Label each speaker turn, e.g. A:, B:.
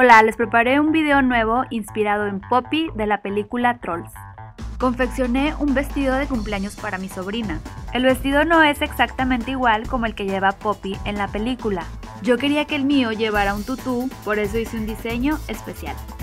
A: Hola, les preparé un video nuevo inspirado en Poppy de la película Trolls. Confeccioné un vestido de cumpleaños para mi sobrina. El vestido no es exactamente igual como el que lleva Poppy en la película. Yo quería que el mío llevara un tutú, por eso hice un diseño especial.